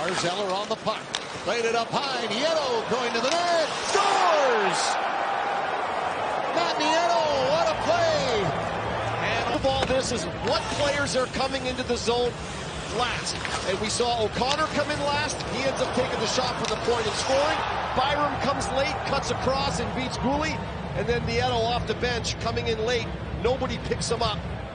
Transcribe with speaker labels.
Speaker 1: Zeller on the puck. Played it up high. Nieto going to the net. Scores! Matt Nieto, what a play! And of all this is what players are coming into the zone last. And we saw O'Connor come in last. He ends up taking the shot from the point and scoring. Byram comes late, cuts across and beats Gooley. And then Nieto off the bench coming in late. Nobody picks him up.